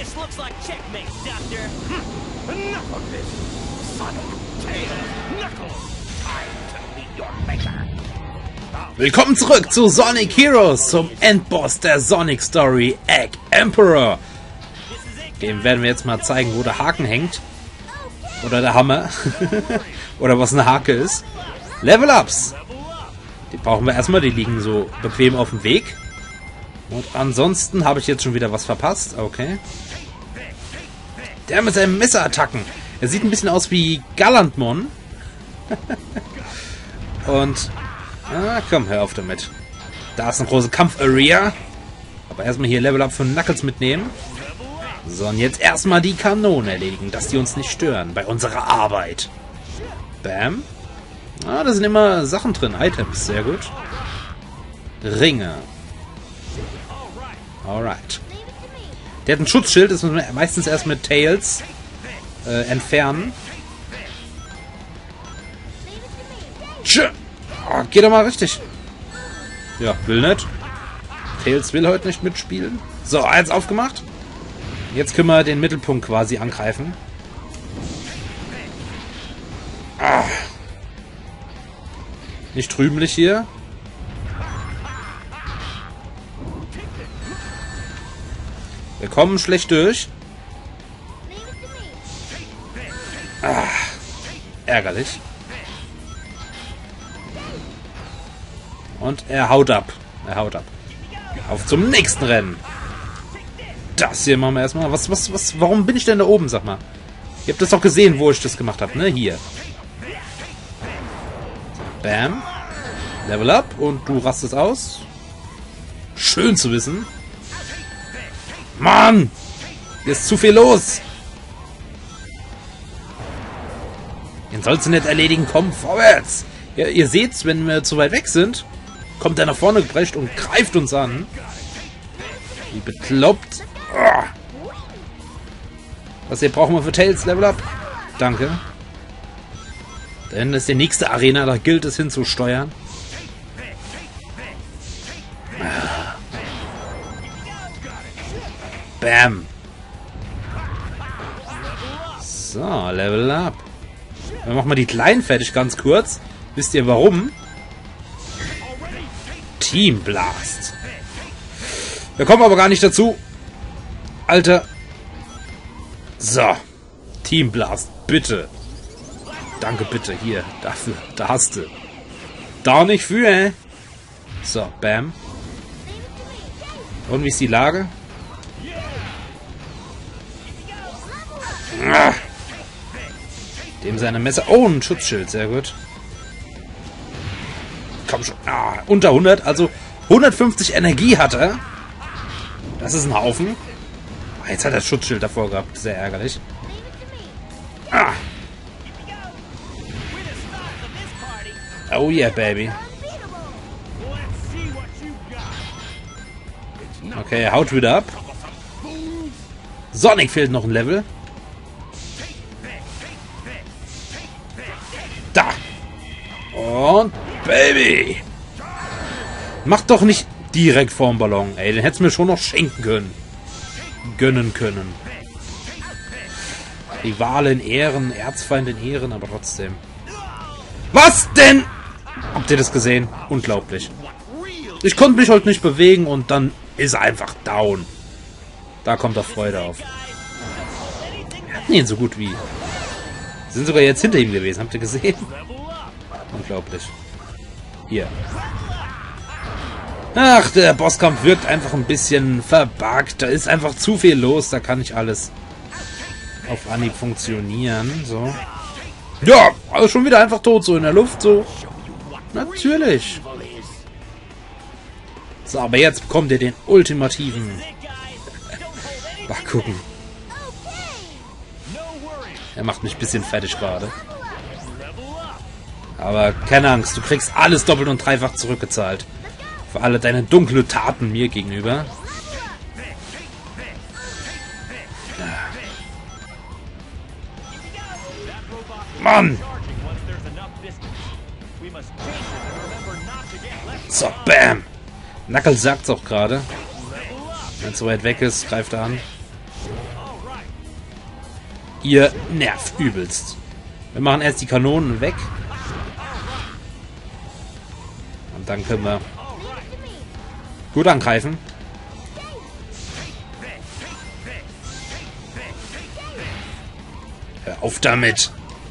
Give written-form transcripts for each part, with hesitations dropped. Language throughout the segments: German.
This looks like checkmate, Doctor. Enough of this! Sonic, Tails, Knuckles! Time to meet your maker! Willkommen zurück zu Sonic Heroes, zum Endboss der Sonic Story, Egg Emperor. Dem werden wir jetzt mal zeigen, wo der Haken hängt. Oder der Hammer. Oder was eine Hake ist. Level-Ups. Die brauchen wir erstmal, die liegen so bequem auf dem Weg. Und ansonsten habe ich jetzt schon wieder was verpasst. Okay. Der mit seinen Messerattacken. Er sieht ein bisschen aus wie Gallantmon. Und... Ah, komm, hör auf damit. Da ist eine große Kampf-Area. Aber erstmal hier Level-Up für Knuckles mitnehmen. So, und jetzt erstmal die Kanonen erledigen, dass die uns nicht stören bei unserer Arbeit. Bam. Ah, da sind immer Sachen drin. Items, sehr gut. Ringe. Alright. Der hat ein Schutzschild, das müssen wir meistens erst mit Tails entfernen. Tschö. Oh, geht doch mal richtig. Ja, will nicht. Tails will heute nicht mitspielen. So, eins aufgemacht. Jetzt können wir den Mittelpunkt quasi angreifen. Ah. Nicht trüblich hier. Wir kommen schlecht durch. Ah. Ärgerlich. Und er haut ab. Er haut ab. Auf zum nächsten Rennen. Das hier machen wir erstmal. Warum bin ich denn da oben, sag mal? Ihr habt das doch gesehen, wo ich das gemacht habe, ne? Hier. Bam. Level up. Und du rastest aus. Schön zu wissen. Mann! Hier ist zu viel los. Den sollst du nicht erledigen. Komm, vorwärts. Ja, ihr seht's, wenn wir zu weit weg sind, kommt er nach vorne geprescht und greift uns an. Wie bekloppt. Oh. Was hier brauchen wir für Tails? Level up. Danke. Denn das ist die nächste Arena, da gilt es hinzusteuern. Bam. So, Level up. Dann machen wir die Kleinen fertig, ganz kurz. Wisst ihr warum? Team Blast. Wir kommen aber gar nicht dazu. Alter. So. Team Blast, bitte. Danke, bitte. Hier, dafür. Da hast du. Da nicht für. So, bam. Und wie ist die Lage? Ah. Dem seine Messer. Oh, ein Schutzschild. Sehr gut. Komm schon. Ah, unter 100. Also 150 Energie hat er. Das ist ein Haufen. Ah, jetzt hat er das Schutzschild davor gehabt. Sehr ärgerlich. Ah. Oh yeah, baby. Okay, er haut wieder ab. Sonic fehlt noch ein Level. Da. Und Baby. Mach doch nicht direkt vorm Ballon. Ey, den hättest du mir schon noch schenken können. Gönnen können. Rivale in Ehren, Erzfeind in Ehren, aber trotzdem. Was denn? Habt ihr das gesehen? Unglaublich. Ich konnte mich heute nicht bewegen und dann ist er einfach down. Da kommt doch Freude auf. Wir hatten ihn so gut wie. Sind sogar jetzt hinter ihm gewesen. Habt ihr gesehen? Unglaublich. Hier. Ach, der Bosskampf wirkt einfach ein bisschen verbuggt. Da ist einfach zu viel los. Da kann nicht alles auf Anhieb funktionieren. So. Ja, also schon wieder einfach tot. So in der Luft. So. Natürlich. So, aber jetzt bekommt ihr den ultimativen. Mal gucken. Er macht mich ein bisschen fertig gerade. Aber keine Angst, du kriegst alles doppelt und dreifach zurückgezahlt. Für alle deine dunkle Taten mir gegenüber. Mann! So, bam! Knuckles sagt's auch gerade. Wenn es so weit weg ist, greift er an. Ihr nervt übelst. Wir machen erst die Kanonen weg. Und dann können wir gut angreifen. Hör auf damit.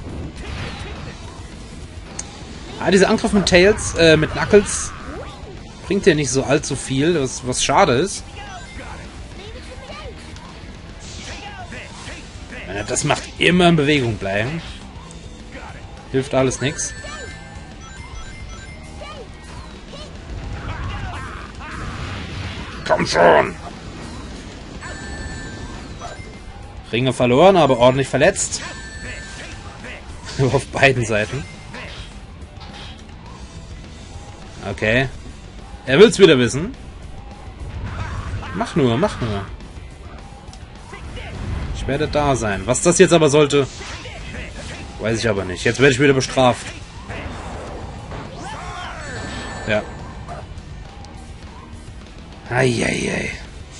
Ah, dieser Angriff mit Tails, mit Knuckles bringt ja nicht so allzu viel, was schade ist. Wenn er das macht, immer in Bewegung bleiben. Hilft alles nichts. Komm schon! Ringe verloren, aber ordentlich verletzt. Auf beiden Seiten. Okay. Er will's wieder wissen. Mach nur, mach nur. Ich werde da sein. Was das jetzt aber sollte, weiß ich aber nicht. Jetzt werde ich wieder bestraft. Ja. Eieiei.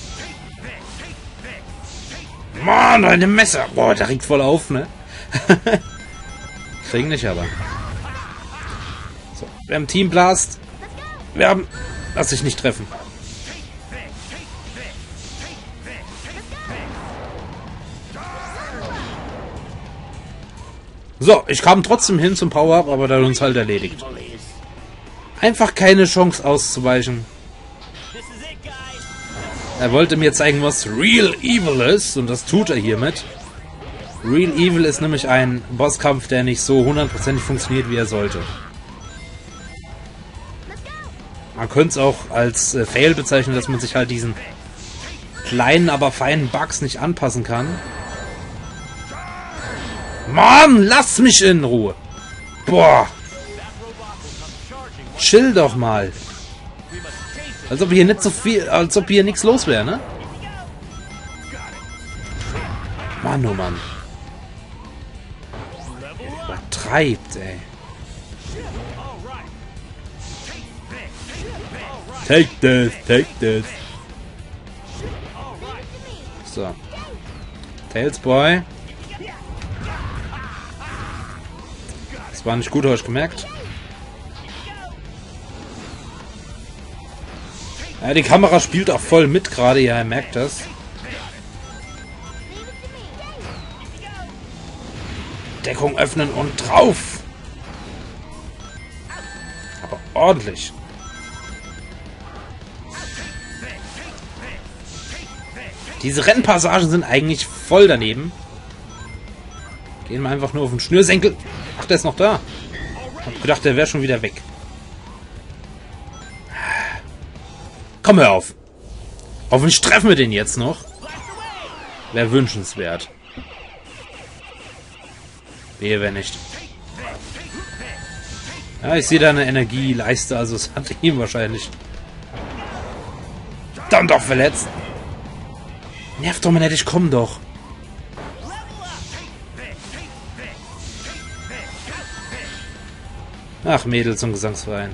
Mann, eine Messer. Boah, der regt voll auf, ne? Kriegen nicht, aber. So, wir haben Team Blast. Wir haben... Lass dich nicht treffen. So, ich kam trotzdem hin zum Power-Up, aber der hat uns halt erledigt. Einfach keine Chance auszuweichen. Er wollte mir zeigen, was Real Evil ist, und das tut er hiermit. Real Evil ist nämlich ein Bosskampf, der nicht so hundertprozentig funktioniert, wie er sollte. Man könnte es auch als Fail bezeichnen, dass man sich halt diesen kleinen, aber feinen Bugs nicht anpassen kann. Mann, lass mich in Ruhe! Boah! Chill doch mal! Als ob hier nicht so viel, als ob hier nichts los wäre, ne? Mann, oh Mann. Übertreibt, ey. Take this, take this. So. Tails Boy. Das war nicht gut, habe ich gemerkt. Ja, die Kamera spielt auch voll mit gerade, ja, ihr merkt das. Deckung öffnen und drauf! Aber ordentlich. Diese Rennpassagen sind eigentlich voll daneben. Gehen wir einfach nur auf den Schnürsenkel. Ach, der ist noch da. Hab gedacht, der wäre schon wieder weg. Komm, hör auf. Hoffentlich treffen wir den jetzt noch. Wäre wünschenswert. Wehe, wenn nicht. Ja, ich sehe da eine Energieleiste, also es hat ihn wahrscheinlich dann doch verletzt. Nervt doch mal nicht, ich komm doch. Ach, Mädels und Gesangsverein.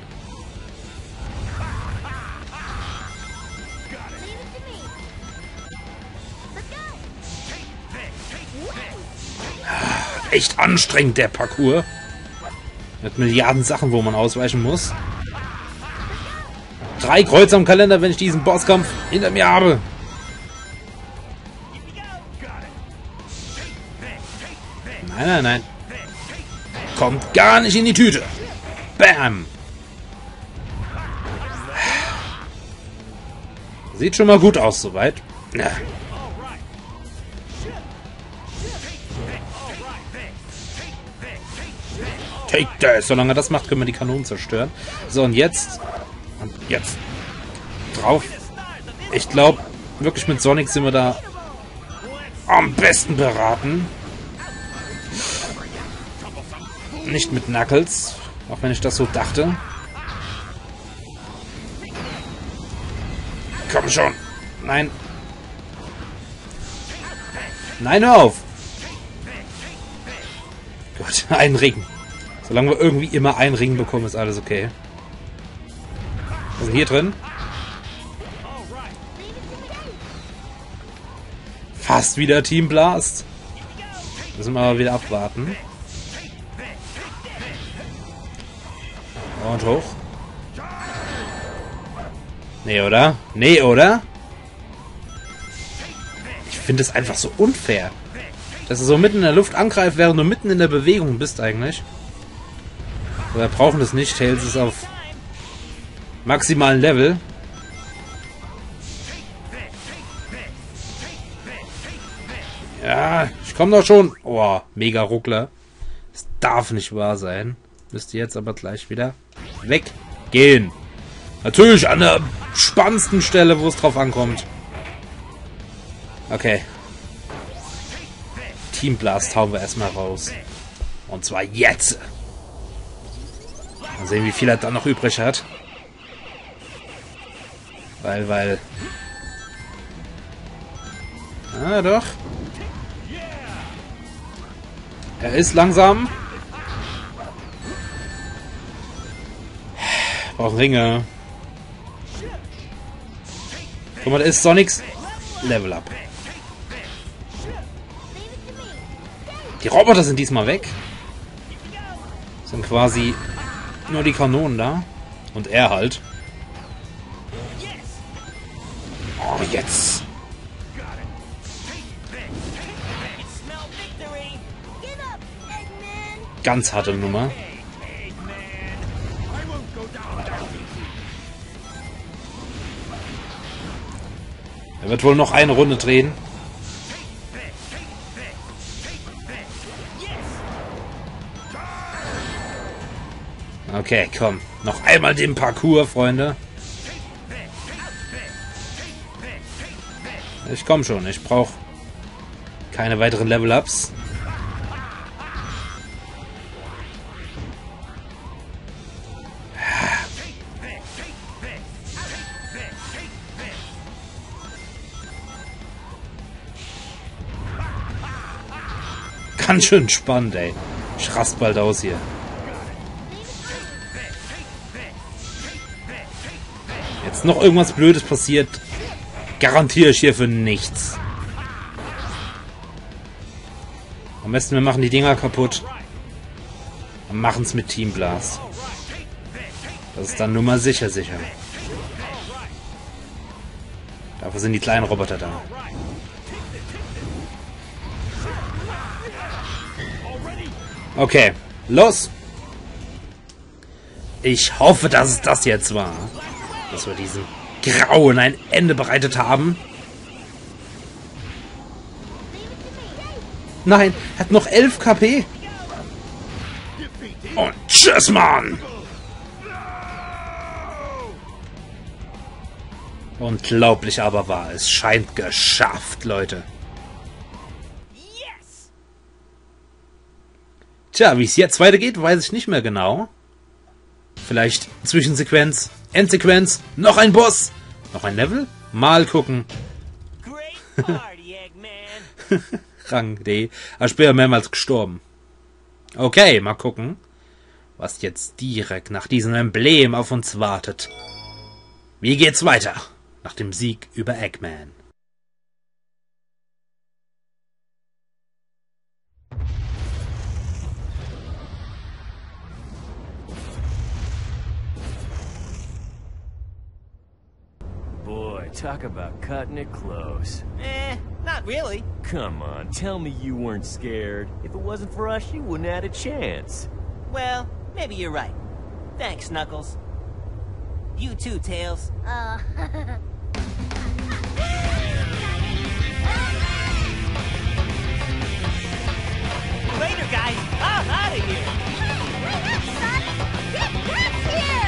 Echt anstrengend, der Parcours. Mit Milliarden Sachen, wo man ausweichen muss. 3 Kreuze am Kalender, wenn ich diesen Bosskampf hinter mir habe. Nein, nein, nein. Kommt gar nicht in die Tüte. Bam. Sieht schon mal gut aus, soweit. Ja. Take that. Solange er das macht, können wir die Kanonen zerstören. So, und jetzt... Und jetzt. Drauf. Ich glaube, wirklich mit Sonic sind wir da am besten beraten. Nicht mit Knuckles. Auch wenn ich das so dachte. Komm schon. Nein. Nein, hör auf. Gott, ein Ring. Solange wir irgendwie immer einen Ring bekommen, ist alles okay. Was ist denn hier drin? Fast wieder Team Blast. Müssen wir mal wieder abwarten. Und hoch. Nee, oder? Nee, oder? Ich finde es einfach so unfair. Dass du so mitten in der Luft angreifst, während du mitten in der Bewegung bist eigentlich. Aber wir brauchen das nicht. Tails ist auf maximalen Level. Ja, ich komme doch schon. Oh, mega Ruckler. Das darf nicht wahr sein. Müsste jetzt aber gleich wieder weggehen. Natürlich an der spannendsten Stelle, wo es drauf ankommt. Okay. Team Blast hauen wir erstmal raus. Und zwar jetzt. Mal sehen, wie viel er dann noch übrig hat. Weil... Ah, doch. Er ist langsam. Brauchen Ringe. Guck mal, da ist Sonics Level Up. Die Roboter sind diesmal weg. Sind quasi nur die Kanonen da. Und er halt. Oh, jetzt. Ganz harte Nummer. Er wird wohl noch eine Runde drehen. Okay, komm. Noch einmal den Parcours, Freunde. Ich komme schon. Ich brauche keine weiteren Level-Ups. Ganz schön spannend, ey. Ich rast bald aus hier. Jetzt noch irgendwas Blödes passiert, garantiere ich hier für nichts. Am besten wir machen die Dinger kaputt und machen es mit Team Blast. Das ist dann nur mal sicher. Dafür sind die kleinen Roboter da. Okay, los! Ich hoffe, dass es das jetzt war. Dass wir diesen Grauen ein Ende bereitet haben. Nein, er hat noch 11 KP. Und tschüss, Mann! Unglaublich aber wahr. Es scheint geschafft, Leute. Tja, wie es jetzt weitergeht, weiß ich nicht mehr genau. Vielleicht Zwischensequenz, Endsequenz, noch ein Boss, noch ein Level? Mal gucken. Rang D. Aber ich bin ja mehrmals gestorben. Okay, mal gucken, was jetzt direkt nach diesem Emblem auf uns wartet. Wie geht's weiter? Nach dem Sieg über Eggman. Talk about cutting it close. Not really. Come on, tell me you weren't scared. If it wasn't for us, you wouldn't have had a chance. Well, maybe you're right. Thanks, Knuckles. You too, Tails. Later, guys. I'm out of here. Wait up, Sonic! Get back here!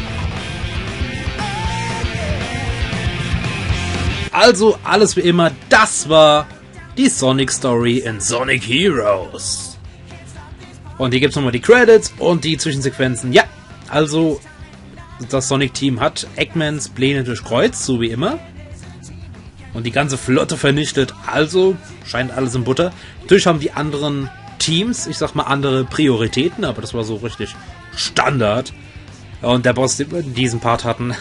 Also, alles wie immer, das war die Sonic Story in Sonic Heroes. Und hier gibt es nochmal die Credits und die Zwischensequenzen. Ja, also, das Sonic-Team hat Eggmans Pläne durchkreuzt, so wie immer. Und die ganze Flotte vernichtet, also scheint alles in Butter. Natürlich haben die anderen Teams, ich sag mal, andere Prioritäten, aber das war so richtig Standard. Und der Boss, den wir in diesem Part hatten,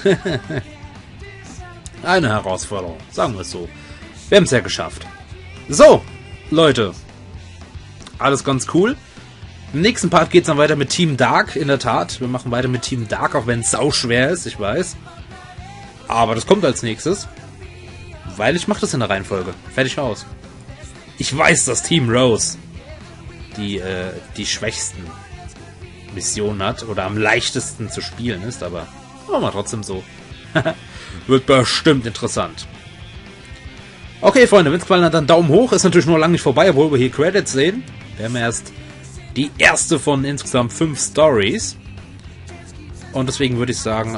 eine Herausforderung, sagen wir es so. Wir haben es ja geschafft. So, Leute. Alles ganz cool. Im nächsten Part geht es dann weiter mit Team Dark, in der Tat. Wir machen weiter mit Team Dark, auch wenn es sauschwer ist, ich weiß. Aber das kommt als nächstes. Weil ich mache das in der Reihenfolge. Fertig aus. Ich weiß, dass Team Rose die schwächsten Missionen hat oder am leichtesten zu spielen ist, aber machen wir trotzdem so. Wird bestimmt interessant. Okay, Freunde, wenn es gefallen hat, dann Daumen hoch. Ist natürlich noch lange nicht vorbei, obwohl wir hier Credits sehen. Wir haben erst die erste von insgesamt 5 Stories. Und deswegen würde ich sagen,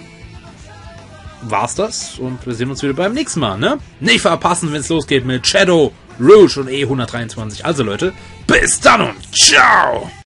war's das. Und wir sehen uns wieder beim nächsten Mal, ne? Nicht verpassen, wenn es losgeht mit Shadow, Rouge und E123. Also Leute, bis dann und ciao!